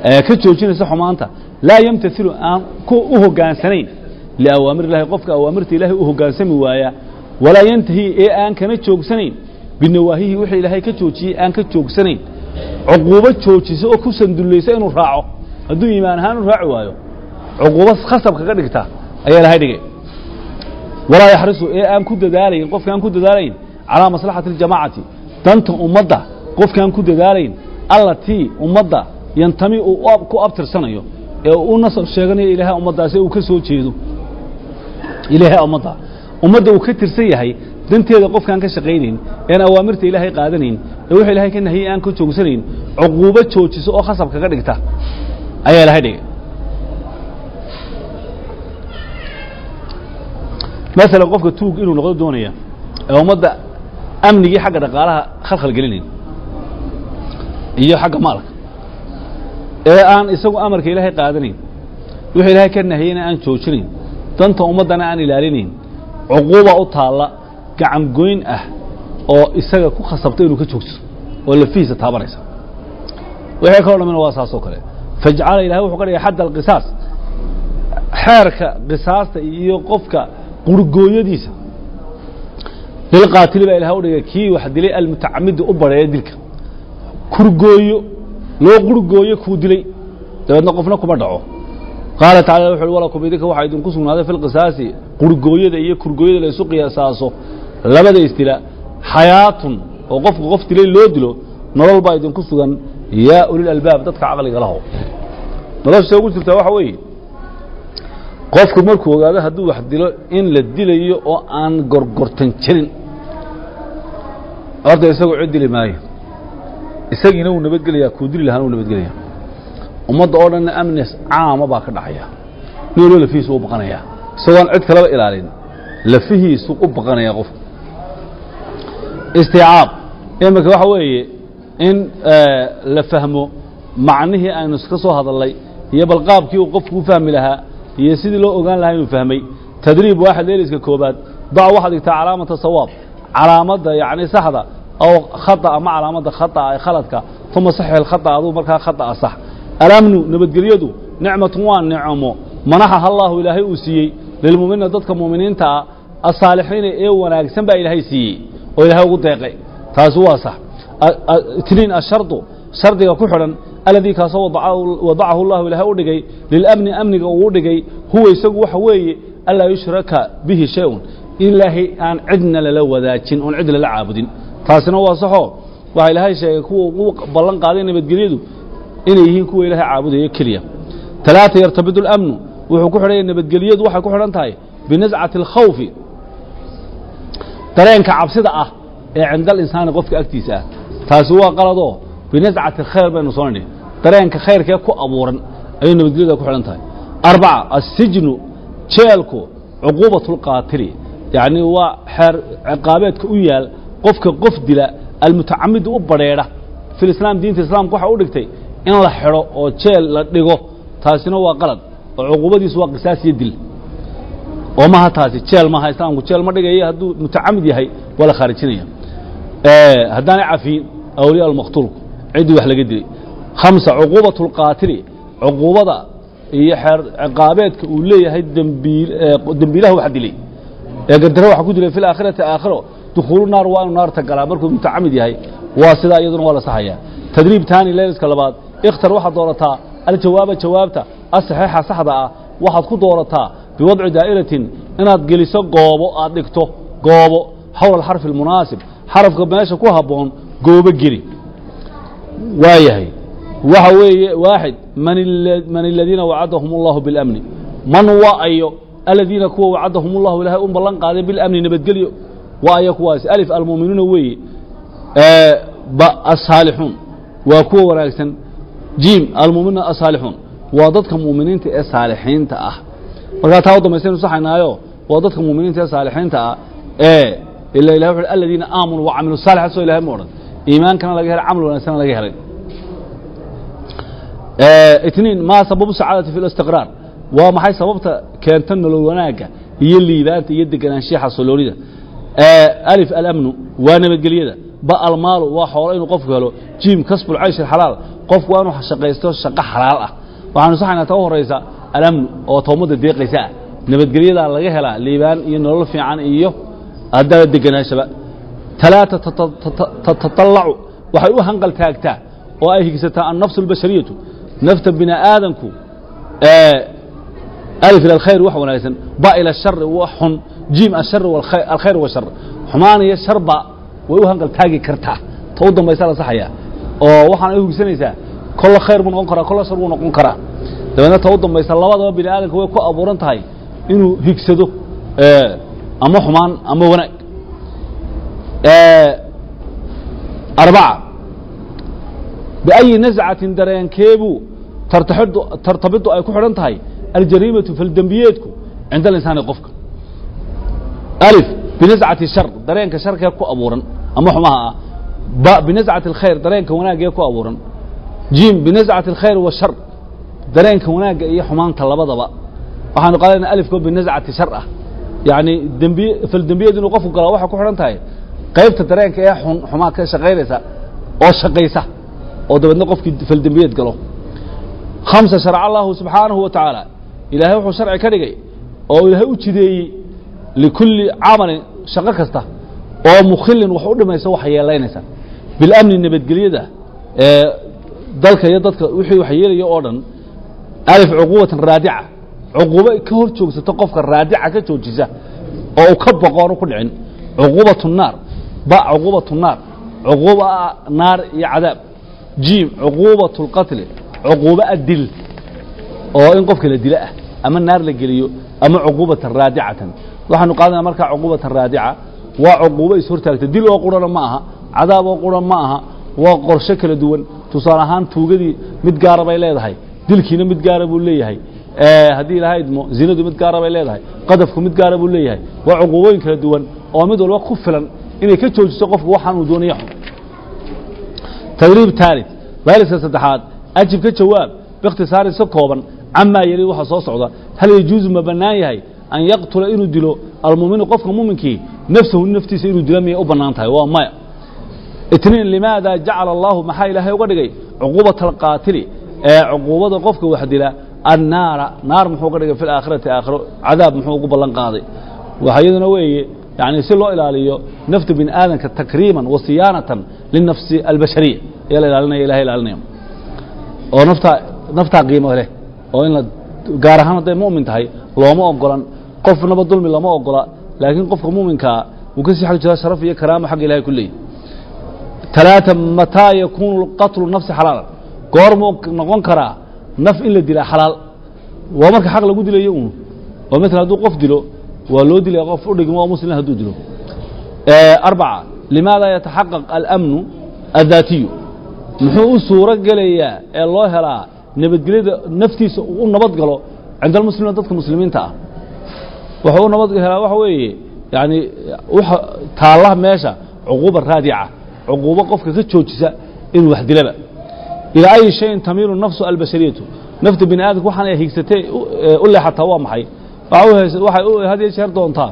كتوجين سحمانتا لا يمتثل أن كوه جانسنين لأوامر الله قفك أوامر الله أوه جانسمي ويا ولا ينتهي أن كانت توجسنين بالنواهيه وحي لهي كتوجي أن كتوجسنين عقوبة توجي سو كوسن دليسين وراعو هدو إيمان هان وراعو وايو عقوبة خصب كقدرتها أي لهي دقي ولا يحرسوا أن كود دارين قف كان كود دارين على مصلحة الجماعة دنت أمضى قف كان كود دارين التي أمضى ينتمي كو أبتر سنة ونصب شيغني إليها أمضى سي وكسو جيدو إليها أمضى وكتر سيهي دنتيدا قف كان كشقينين ان اوامرتي الهي قادنين وحي الهي كان هي ان كجوجسنين عقوبه جوجيسو oo khasab kaga dhigta ayaa la hadhigay مثلا qofka tuug inuu noqdo doonaya umada amnigi xagga dhaqaalaha khalkhal gelinin iyo xagga maalka aan isagu amarka ilaahay qaadanin wixii ilaahay ka nahiyana aan joojinin danta umadana aan ilaalinin cuquba u taala gacan goyn oo isaga ku khasabtay inuu ka joogto oo la fiisa taabanaysa wixii ka hormayn waa saas oo kale faj'ala ilaahay wuxuu ka dhigay xad al-qisaas xeerka qisaasta iyo qofka qurgooyadiisa lil qaatil baa ilaahay u dhigay kii wax dilay al-muta'ammid u bareeyay dilka qurgooyo loo qurgooyo ku dilay dabadna qofna kuma dhaco قال تعالى وحول ولا كبيدك واحد ينقصون هذا في القصاص قرقويده iyo kurgooyada la isu qiyaasaso labada istila hayatun oo qof dilay loo dilo nolol baa idin ku sugan yaa ulil albaab dadka aqliga laho nolosha ugu jirta waxa weeye qofku markuu ogaado haduu wax dilo in la dilayo oo aan gorgortan jirin arday isagu cid dilay maayo isagiina uu nabadgeliyaa ku dili lahaa uu nabadgeliyaa ummadda oo dhan amnis caama baa ka dhaxaya noolo lafiisu u baqanaya sawan cid kale ilaalin lafihiisu u baqanaya qof isti'aab imaka waxa weeye in la fahmo macnaheedu aynu iska soo hadalay iyo balqaabkii uu qofku u fahmi lahaa iyo sidii loo ogaan lahaa inuu fahmay tadriib waaxid leeliska koobaad daa waxa dhigta calaamada sawaab calaamada yaani saxda oo khata ama calaamada khata ay khaladka thumma sahih al khata adu marka khata sah الأمن نبتقليدو نعمة وان نعمه منحها الله إلهي أسيي للمؤمنين ضدك مؤمنين تا الصالحين إيوانا يكسنبا إلهي سيي وإلهي قدقي تاسوا صح اثنين الشرط شرطك كحرا الذي كاسو وضعه الله إلهي أردقي للأمن أمنك أردقي هو يسوي حوي ألا يشرك به شيء إلهي أن عدنا للو ذاتين أن عدنا للعابدين تاسنا واصحو وإلهي شيء هو بلان قادين نبتقليدو inay yihiin kuwa ilaahay caabudayo kaliya talaata yartabidu al-amn wuxuu ku xidhay nabadgeliyadu waxa ku xidhan tahay binaz'ati al-khawf dareenka cabsida ah ee cinda insaan qofka agtiisa ah taasi waa qalado binaz'ati al-khayr baynu soo nidhi dareenka khayrka ku abuuran ay nabadgeliyada ku xidhan tahay arba'a as-sijnu jeelku uqubatul qaatili yaani waa xeer ciqaabeedka u yaal qofka qof dila al-muta'ammid u bareera fi al-islam diinta islaamku waxa u dhigtay in la xiro oo jeel la dhigo taasina waa qalad oo uqubadiisu waa qisaas iyo dil oo ma taasi jeel ma islaamku jeel ma dhigayo haduu mutacamid yahay wala kharijinaya hadana afin awliya al-maqtul cidi wax laga dilay khamsa uqubatul qatil uqubada iyo xeer ciqaabeedka uu leeyahay dambiilaha wax dilay ee gadaro wax ku dilay fil aakhirati aakhiro dukhulu naar waa naar tagala markuu mutacamid yahay waa sida iyaduna waa la saxaya تدريب ثاني ليلسك لبعض اختر واحد دورتها الجواب جوابته الصحيحة صحدة واحد كو دورتها بوضع دائرة إن تجلسه قابو أدكته قابو حول الحرف المناسب حرف قبناش كو هبون قوب الجري وايهي واحد من الذين وعدهم الله بالأمن من وأيو الذين كو وعدهم الله لها بلان قادم بالأمن نبتقليو وأيو كواس ألف المؤمنون وي الصالحون وكو وناكسن جيم المؤمنون الصالحون وضدك مؤمنين الصالحين تأه marka taa wada meeshan saxaynaayo waa dadka muuminiinta saalixiinta ah illa ilaahay alladina aamanu wa amilu salihat soo ilaahay moodan iimaankana laga helay amal wanaagsan laga helay اثنين ما سبب السعاده في الاستقرار وما sababta keenta nolol wanaaga iyo liibaanta iyo deganaanshaha xasilloonida ألف الأمن ونبتقليدا بقى المال وحوالين قفك له جيم كسب العيش الحلال qof waanu shaqaysto shaqo xalaal ah waxaanu saxayna taw horeysa alamn oo toomada deeqaysa nabadgelyada laga helaa liibaan iyo nolol fiican iyo adada deganaashaba talaata tatalacu waxay u hanqal taagtaa oo ay higsataa an-nafs al-bashariyatu nafta bina aadanku alif ila al-khayr wax wanaagsan ba ila ash-shar wa hun jim ash-shar wal khayr wa shar xumaaniya sharba way u hanqal taagi kartaa taw dambaysa la saxaya oo waxaan ay higsanaysaa kol khayr buu noqon karaa kol shar buu noqon karaa dabana taw dambaysa labadaba bina aadanku way ku abuuran tahay inuu higsado ama xumaan ama wanaag arba'a بأي نزعة درين كيبو ترتبط أي كحرن تهي الجريمة في الدنبياتكو عند الإنسان قفك ألف بنزعة الشر درين كشر كيكو أبورا أما حماها باء بنزعة الخير درين كوناك يكو أبورا جيم بنزعة الخير والشر درين كوناك يحمان طلبة ضباء وحانو قال لنا ألف كو بنزعة الشر يعني في الدنبيات إنه قفك قال واحد كحرن تهي قيبت درين كيا حماك شغيرسة أو شقيسة oo dabadna qofkii faldambiyad galo khamsa shar'a Allah subhanahu wa ta'ala ilaahay wuxuu sharci ka dhigay oo ilaahay u jideeyay likulli amalin shaqo kasta oo mukhillin wax u dhimaysa wax yeelaynaysa bil amni nabadgelyada dalka iyo dadka wixii wax yeelayo oo dhan alif uquwatan raadi'a uquba ka hor joogsato qofka raadi'a ka joojisa oo uu ka boqoon ku dhicin uqubatun naar ba uqubatun naar uquba naar iyo cadaab جيم عقوبة القتل عقوبة الدل أو إن قفك للدلاء أما النار للجليو أما عقوبة الرادعة وحن قالنا مركع عقوبة الرادعة وعقوبة سورتك الدل وقرنا معها عذاب وقرنا معها وقر شكل دون تصالحان توجدي متجارب إلى هاي دل كنا متجارب ولا هاي هذه لهاي زينة متجارب إلى هاي قذفكم متجارب ولا هاي وعقوبين كلا دون ومد الوقت خفلا إن كتشوج سقف وحن ودون يحن تدريب ثالث بارس الصدحات أجب كجواب باختصار سكوبا عما يلي وحا سو سودا هل يجوز ما بنايهي أن يقتل إنو دلو المؤمن قفك مؤمنكي نفسه النفتي سيرو دلمي أو بنانتهي وما اثنين لماذا جعل الله محا إلهي وقدقي عقوبة القاتل عقوبة قفك وحدلا النار نار محو قدقي في الآخرة آخر عذاب محو قبلا قاضي وحيدنا ويه يعني يصير له إلى نفط بن آدم تكريما وصيانة للنفس البشرية يلا لنا إله إلا لنا ونفط قيمة له وإن جارهنا ده مؤمن تهي لو ما أقولن قف نبضل من ما أقوله لكن قف مؤمن كا وكسي حاجة شرفية كرامة حق إله كله ثلاثة متى يكون القتل النفس حلالا قارم نقول كرا نف إلا دلا حلال ومرك حق لجود له يوم ومثل هذا قف دلو ولودي لغف أرجع مسلم هدود له أربعة لماذا يتحقق الأمن الذاتي نحو صورة جلية الله لا نبت جليد نفتي ونبت جلو عند المسلمين ضد المسلمين تاع وحو نبت جلها وحوي يعني تعالى ماشى عقوبة رادعة عقوبة قف كتشوجسة إن واحد لبا إلى أي شيء تميل النفس البشرية نفت بين آدم وحنا هيكستي ولا حتى هو محي هذه شهر دونتا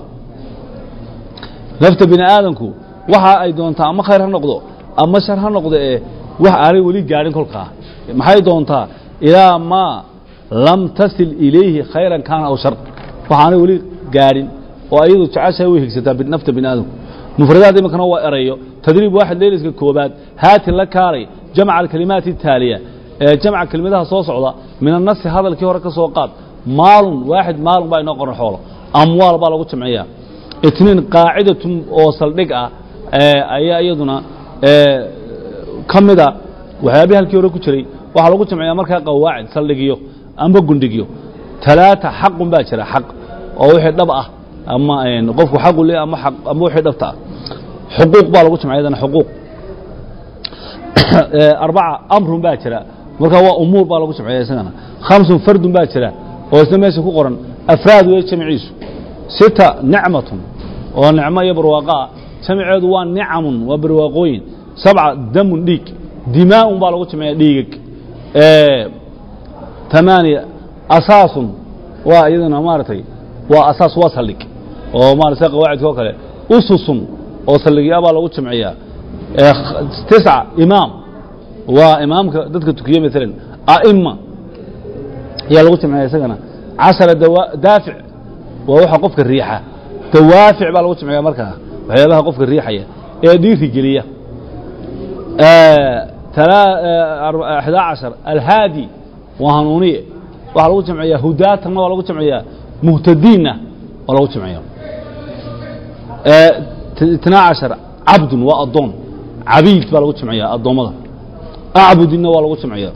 نفت بني آدمكو waxa ay doontaa ama khayr ha noqdo ama shar ha noqdo wax aanay wali gaarin kolka maxay doontaa ilaa ma lam tasil ilayhi khayran kana aw shar waxaanay wali gaarin oo ayadu jacashay way higsataa bid nafta bini aadamku mufradaad imkana waa erayo tadriib waxa leeliska koobaad haati la kaaray jamca al-kalimaat al-taaliya jamca kalimadaha soo socda min an-nas hadalkii hore ka soo qaad maalun waaxid maalun baa inoo qoran xoolo amwaal baa lagu jamciyaa اثنين قاعدة وصل دقة أي أيضنا كمدا وهذه الكيورة كتري وحلقوا جمعية مركها قواعد سلقيو أم بقندقيو ثلاثة حق باكرة حق أو واحد نبأة أما نقف حق لي أما حق أما واحد أفتح حقوق بالقوا جمعية أنا حقوق أربعة أمر باكرة مركها أمور بالقوا جمعية سنة خمس فرد باكرة وسميسه قرن أفراد ويجتمعيسو ستة نعمة ونعمة يبرواقاء سمعوا دوان نعم وبرواقوين سبعة دم ديك دماء بالغوت مع ديك ثمانية أساس وأيضا أمارتي وأساس وصلك ومارسة قواعد وكله أسس وصلك يا بالغوت معيا 9 إمام وإمامك ضدك تكيه مثلا أئمة يا لغة معي سجنا 10 دافع ووحى قفك الريحة دوافع بقى لغة معي مركها وهي لها قفك الريحة هي دي رجلية 11 الهادي وهنونية وحى لغة معي هداة ما لغة معي مهتدين ولغة معي 12 عبد وأضون عبيد بقى لغة معي الضومضة أعبد إنه ولا قسم عيار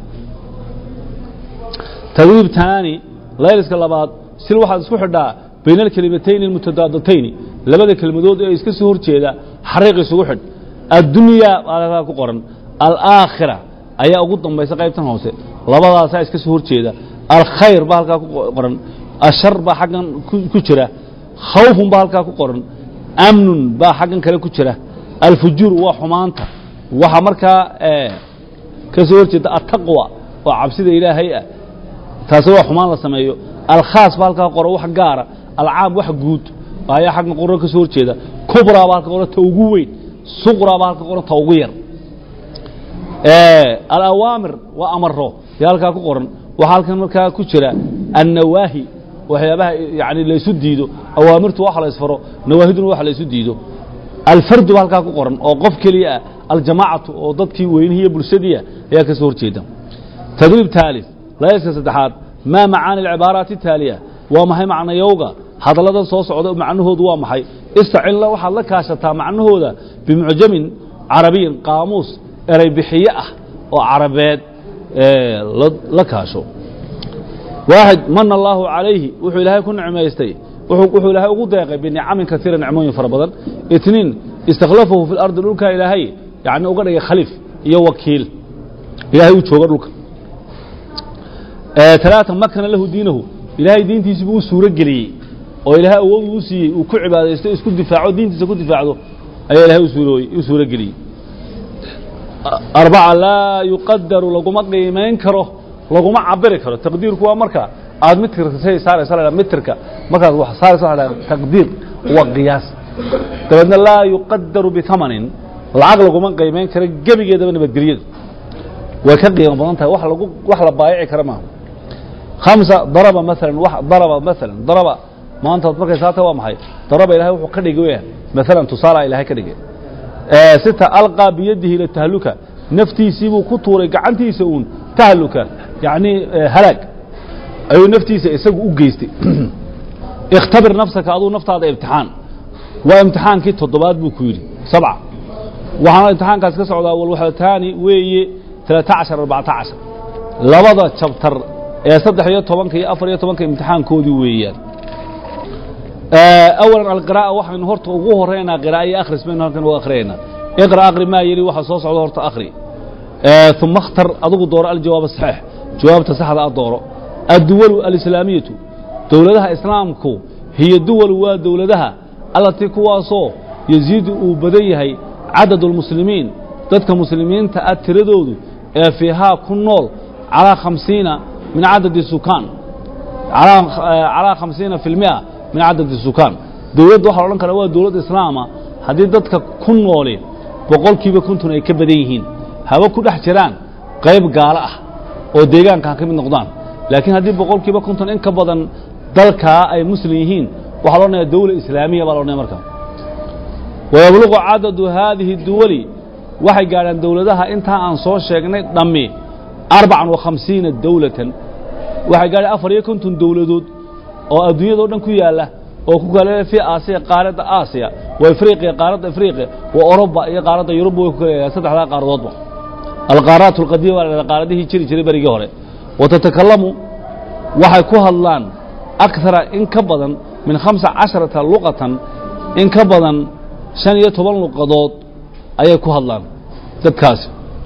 تدريب ثاني لا يلسك اللباد سل واحد سوحر دا بين الكلمتين المتضادتين لبدا كلمدود اسك سوحر جيدا حريق سوحر الدنيا على قرن الآخرة أي أقول ضمبيس قيبتن هوسه لبدا سا اسك سوحر جيدا الخير بهالكا قرن الشر با حقا كجرا خوف بهالكا قرن أمن با حقا كلا كجرا الفجور وحمانته waxa marka ka soo horjeeda taqwa waa cabsida ilaahay ah taas waa xumaan la sameeyo al khaas balka qoro wax gaar ah al aam wax guud ayaa xaq qoro ka soo horjeeda kubra balka qoro ta ugu weyn suqra balka qoro ta ugu yar al awamir wa amro yaalka ku qoran waxa halkan marka ku jira an nawahi waxyaabaha yaani la isu diido awaamirtu waxa la isfaro nawaahiduna waxa la isu diido al fardu halka ku qoran oo qof kaliya الجماعة وضدكي وين هي بلسدية هي كسور جيدا تدريب ثالث لا يسكت الدحار ما معاني العبارات التالية وما هي معنى يوغا هذا لدى صوص عضو معنى هو دوا محي استعين الله وحال لك هاشتا معنى هو ذا بمعجم عربي قاموس ريبحية وعربات لك هاشو واحد من الله عليه وحو لها يكون نعمة يستي وحو لها يقول داقي بنعم كثيرا نعمون فربضا 2 استخلفه في الأرض الأولى إلهي يعني أقول يا خليف يا وكيل إلهي وشوغر لك 3 مكن له دينه إلهي دين تسبوه سورة قلي وإلهي أولوسي وكعب هذا يسكت دفاعه دين تسكت دفاعه أي إلهي سورة قلي 4 لا يقدر لقم قيمة ينكره لقم عبره كره تقدير كوا مركا عاد متر صار مترك مركا صار تقدير وقياس تبدنا لا يقدر بثمن العقل قمان قيمين كره جبيgeeda nabadgeliyada way ka qiimo badan tahay wax la baayici kara ma 5 ضرب مثلا ضرب ما انت markay saata waa maxay ضرب ilaahay wuxuu ka dhigay مثلا tusaala ilaahay ka dhigay 6 alqa biyadihi la tahluka naftiisi buu ku tuuray gacantiisa uun tahluka yani halaag ayuu naftiisa isagu u geystay اختبر نفسك aduu naftaada imtixaan وامتحان كي تضباط بو كيري 7 وحنا امتحان كاس كسودا والوحده ثاني ويه 13 14 لبدا شابتر ee 13 iyo 14 امتحان koodi weeyaan اولا القراءه waxaan horta ugu horeeyna qiraa'ay akhrismayna halkan waa akhriyayna اقرا اقري ما يلي waxa soo socdo horta akhri ثم اختر adigu dooro الجواب الصحيح جوابته saxda ah dooro الدول الاسلاميه دولadaha islaamku هي دول waa dowladaha التي كواسو يزيد وبديهي عدد المسلمين ضدك مسلمين تأثردود فيها كنول على 50 من عدد السكان على 50% من عدد السكان دولة waxa oran kara waa dawlad islaama hadii dadka ku nool boqolkiiba 50 ay ka badan yihiin haba ku dhex jiraan qayb gaala ah oo deegaanka ka mid noqdaan laakiin hadii boqolkiiba 50 in ka badan dalka ay muslim yihiin وحلونا دولة إسلامية بالورنا مركب ويبلغ عدد هذه الدول وحي قال أن دولتها انتهى عن صور شيخنا ضمي 54 دولة وحي قال أفريقيا كنتم دولة دود والدنيا دولة كويا له وكوكا في آسيا قارة آسيا وإفريقيا قارة إفريقيا وأوروبا هي قارة يوروبا وكوكا سدح لها قارة القارات القديمة القارة دي شري بريقة وتتكلم وحي كوها اللان أكثر إن كبدا من 15 لغة إن كبدا 15 لغة أي كوهلان تكاس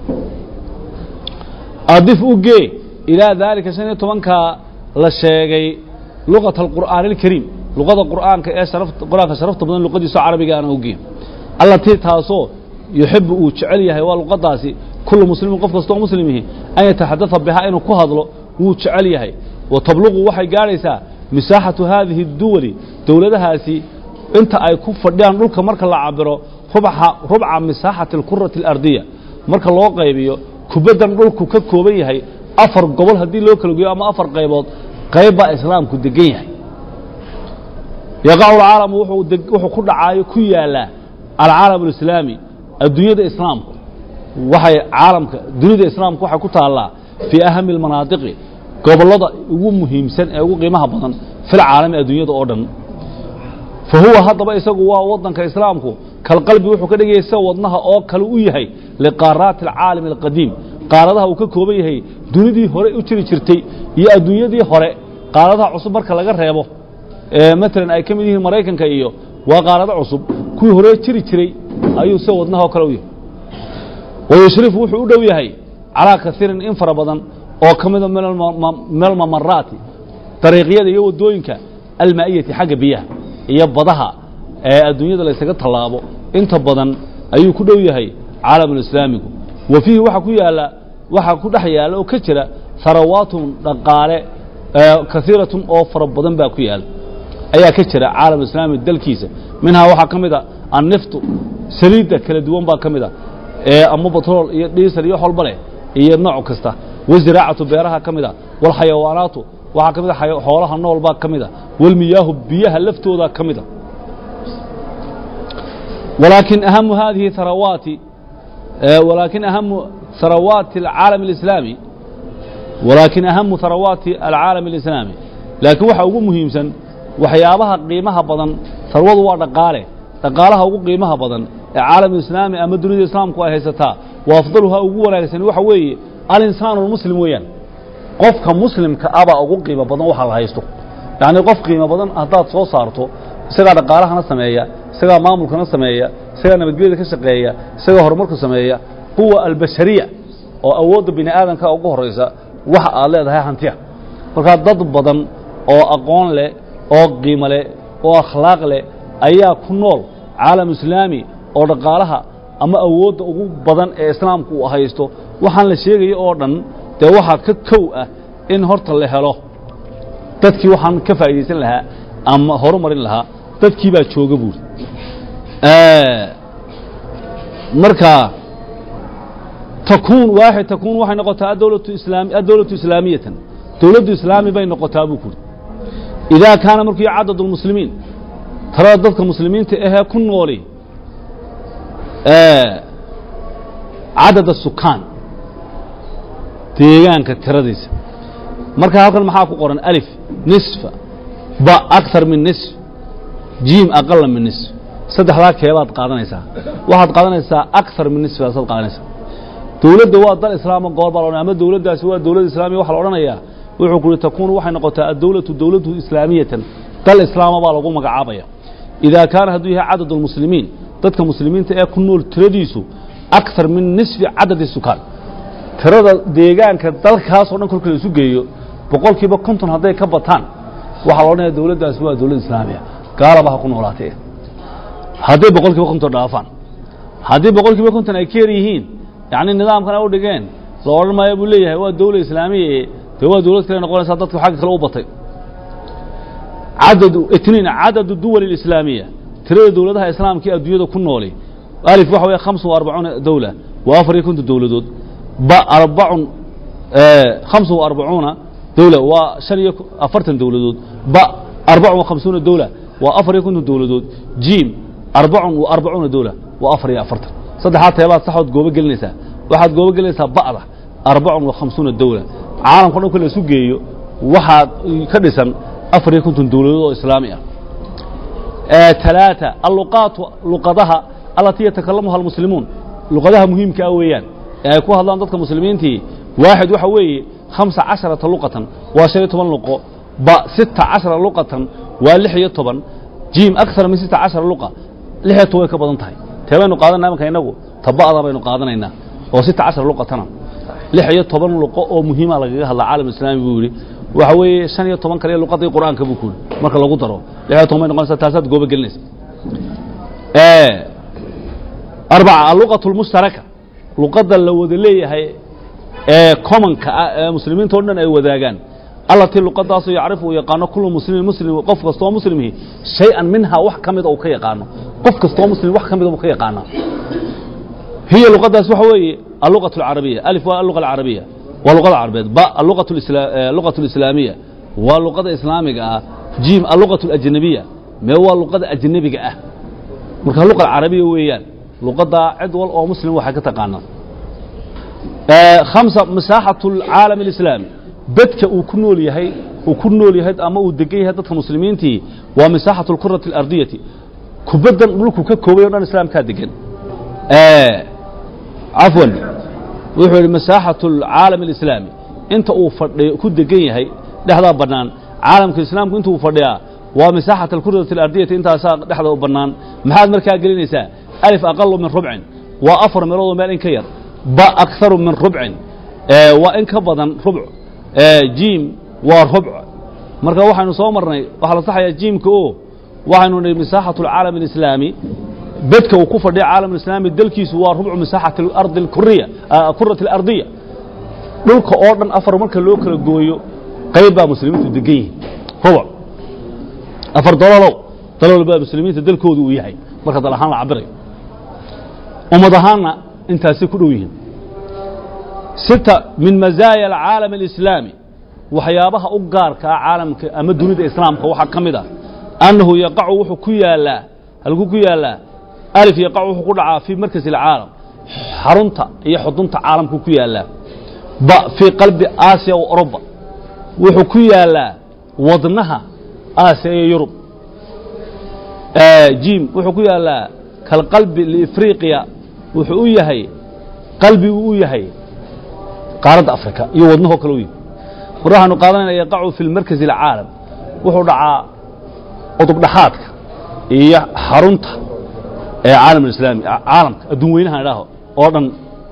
أضيف أوجي إلى ذلك 15 كلشيء لغة القرآن الكريم لغة القرآن كشرفت قرآن شرفت بدن لغة عربية أنا أوجي التي تاسو يحب وجعلها هو لغة داسي كل مسلم قف كستو مسلمه أن يتحدث بها إنه كهذلو وجعلها وتبلغ وحي جالسة مساحة هذه الدول دولتها سي انت اي كفديان دولك marka la cabiro rubca مساحة الكرة الأرضية marka loo qaybiyo kubaddan dhulku ka kooban yahay afar gobol haddii loo kala geeyo ama afar qaybood qayb baa islaamku degan yahay yaqacu alcaalamu wuxuu ku dhacaayo ku yaalaa alcaalam alislaami adduunyada islaamku waxay caalamka dunida islaamku waxay ku taallaa fii ahami almanaadiqi gobollada ugu muhiimsan ee ugu qiimaha badan fil caalami adduunyada oo dhan fa huwa haddaba isagu waa waddanka islaamku kalqalbi wuxuu ka dhigaya sida wadnaha oo kale u yahay liqaaraati alcaalami alqadiim qaaradaha uu ka kooban yahay dunidii hore u jiri jirtay iyo adduunyadii hore qaaradaha cusub marka laga reebo maalan ay ka mid yihiin maraykanka iyo waa qaarado cusub kuwii hore jiri jiray ayuu sida wadnaha oo kale u yahay wayushrifu wuxuu u dhow yahay calaa kaiirin in fara badan oo ka mida min almamaraati dariiqyada iyo waddooyinka almaa'iyati xagga biyaha iyo badaha ee adduunyada la ysaga tallaabo inta badan ayuu ku dhow yahay caalamulislaamigu wa fiihi waxaa ku dhex yaalla oo ka jira harawaatun dhaqaale kaiiratun oo fara badan baa ku yaala ayaa ka jira caalamulislaami dalkiisa minhaa waxaa ka mid a anniftu saliidda kala duwan baa ka mid a ama batrool iyo dhiisal iyo xolba leh iyo nooc kasta waziraacatu beeraha ka mid a walxayawaanaatu waxaa ka mid a xoolaha nool baa ka mid a walmiyaahu biyaha laftooda ka mid a walaakin ahamu hadihi harawaati ولكن أهم ثروات العالم الإسلامي ولكن أهم ثروات العالم الإسلامي لكن waxa ugu muhiimsan waxyaabaha qiimaha badan sarwadu waa dhaqaalaha ugu qiimaha badan ee caalam islaami ama dunida islaamku ay haysataa wa afdaluha ugu wanaagsan waxa weeye al-insaanu muslim weeyaan qofka muslimka aba ugu qiimo badan waxa la haysto yaani qof qiimo badan hadaad soo saarto isaga dhaqaalahana sameeya isaga maamulkana sameeya isaga nabadgelyada ka shaqeeya isaga horumarka sameeya huwa albashariya oo awoodda bini aadanka ugu horeysa waxa aad leedahay hantiya marka dad badan oo aqoon leh oo qiimo leh oo akhlaaq leh ayaa ku nool caalam islaami oo dhaqaalaha ama awoodda ugu badan ee islaamku uu haysto waxaan la sheegay oo dhan dee waxa ka kow ah in horta la helo dadkii waxaan ka faa'iideysan lahaa ama horumarin lahaa dadkii baa jooga buur marka تكون waxay noqotaa dawlatu islaamiyatan dawladdu islaami bay noqotaa buu kuri idaa kaana markii cadad muslimiin tara dadka muslimiinta ah ku nooli cadad sukaan deegaanka tiradiisa marka halkan maxaa ku qoran alif nisfa ba akthar min nisf jiim aqal min nisf saddexdaa keebaad qaadanaysaa waxaad qaadanaysaa akthar min nisf aad qaadanaysaa dawladda waa dal islaam goor baa ama dawladdaasi waa dawlad islaami waxa la oranayaa wuxuu ku takuun waxay noqotaa dawladu islaamiyatan dal islaam baa lagu magacaabaya idaa kaana haduu yahay cadad muslimiin dadka muslimiinta ee ku nool tiradiisu akthar min nisfi cadad sukaan tirada deegaanka dalkaas oo dhan kolka la isu geeyo boqolkiiba 50 haday ka bataan waxa la oranayaa dawladdaasi waa dawlad islaamiya gaalaba ha ku noolaatay haday boqolkiiba 50 dhaafaan haday boqolkiiba 50 ay ka yihiin يعني النظام كان أقول دقين لو ما يقول لي هو الدولة الإسلامية هو دولة كنا نقول صدقت حق خلوا بطيء عدد الدول الإسلامية ترى دولتها إسلام كي الدنيا كل نولي ألف واحد 45 دولة وآخر يكون الدولة دود بأربع 45 دولة وشن أفرت دولة دود ب54 دولة وآخر يكون الدولة دود جيم 44 دولة وآخر أفرت صدحات يبقى صحوت جوبة جلنسة واحد جوبة جلنسة بعضه 54 دولة عالم كله كله سجيه واحد كدسم أفريقيا كنتم دولة إسلامية 3 اللغات لغتها التي يتكلمها المسلمون لغتها مهم كأويان يكون هذا عندك مسلمين تي واحد وحوي 15 لغة وشريط من لغة 16 لغة واللحية طبعا جيم أكثر من 16 لغة لحية طويلة كبدنتها تبين قادنا ما كيناو طبقنا بين قادنا oo 16 luqatana 16 luqo oo muhiim ah laga hadla caalam islaami buu yiri waxa weeye 15 kale luqadii quraanka buu kuul marka lagu daro 16 noqonaysa taasad gooba gelinaysa 4 اللغة المشتركة luqada la wada leeyahay ee common ka muslimiinta oo dhan ay wadaagaan allatii luqadaas oo yacrifu yaqaano kullu muslim qof kasto muslimihi shay-an minha wax kamid oo ka yaqaano qof kasto muslim wax kamid oo ka yaqaano هي اللغة سوحوي اللغة العربية ألف واللغة العربية واللغة العربية باء اللغة الإسلامية واللغة الإسلامية جيم اللغة الأجنبية ما هو اللغة الأجنبية مركها اللغة العربية ويان لغة عدول أو مسلم وحكتها قانا 5 مساحة العالم الإسلامي بدك وكنوا ليهي أما ودقيها ضد المسلمين تي ومساحة القرة الأرضية كبدا ملكو ككوبي ودان إسلام كادقين عفوا وحول مساحة العالم الإسلامي انت كدقين هي لحظة بنان عالم الإسلام كنت وفردها ومساحة الكرة الأرضية انت لحظة بنان محاد مركا قلين إساء ألف أقل من ربع وأفر من رضو مال كير باء أكثر من ربع وإن كبضا ربع جيم وربع مركا وحن صومرني وحل صحيح جيم كو وحن مساحة العالم الإسلامي بدك وكفر دي عالم الإسلامي دلكيس وربع مساحة الأرض الكرية كرة الأرضية دولك أوردن أفر مركا لوكال جويو قيبا مسلمين تدقيه ربع أفر ضلالو بقى مسلمين تدلكودو وياهي مركا ضلحان العبري ومضهانا انتاسي كلوين 6 من مزايا العالم الإسلامي وحيابها أقارك عالم أما دوني الإسلام وحا كمدا أنه يقع وحو كيالا ألف يقع وحو قدعا في مركز العالم حرنتا هي حضنتا عالم كيالا في قلب آسيا وأوروبا وحو كيالا وضنها آسيا يوروب جيم وحو كيالا كالقلب لإفريقيا وحو يهي قلبي ويهي قارة أفريقيا يودنه كلوي وراح نقارن يقع في المركز العالم وحو دعا قطب دحاتك هي حرنتا عالم الإسلامي عالم الدون وينها له أوردن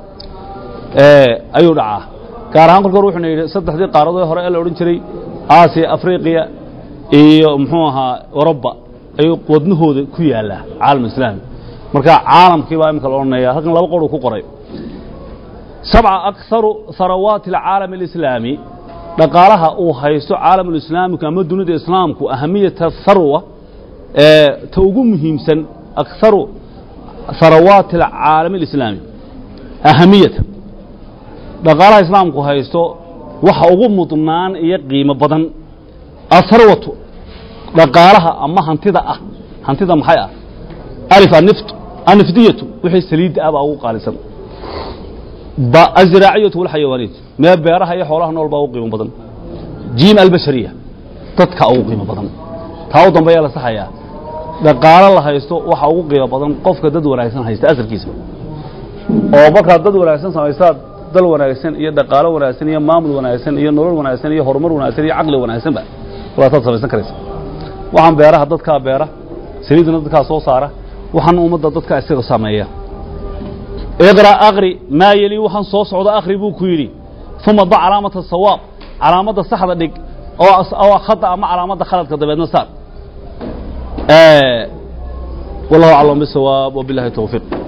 أيو دعا كارهان كل روحنا صدق هذه قارة هراء الأورنجري آسيا أفريقيا محوها أوروبا أيو ودنه كويا له عالم الإسلامي مركا عالم كيف يمكن أن يا هكذا لو قولوا كقري 7 أكثر ثروات العالم الإسلامي دقالها أو هيسو عالم الإسلامي كما دون الإسلام كأهمية الثروة توجم همسن أكثر ثروات العالم الإسلامي أهمية دقالها إسلام كهيسو وحوجم مطمئن يقيم بدن الثروة دقالها أما هنتذا محيا ألف النفطية وحي السليد أبا أو قالسا الزراعية والحيوانات ما بيرها هي حولها نول باو قيمة بدن جيم البشرية تدك أو قيمة بدن تعوضا بيالا صحيا دقال الله هيستو وحا أو قيمة بدن قفك دد ونايسان هيست أسر كيسو أو بكا دد ونايسان سميسات دل ونايسان إيا دقال ونايسان إيا مامل ونايسان إيا نور ونايسان إيا هرمر ونايسان إيا عقل ونايسان بقى ولا تتصل كريس وحن بيرها ددك بيرها سليدنا ددك سو صارة وحن أمد ددك أسير سامية اقرأ أغري ما يلي وحن صوص عود أغري بو كويري ثم ضع علامة الصواب علامة الصحة ديك أو خطأ مع علامة خلط كذبنا صار والله أعلم بالصواب وبالله التوفيق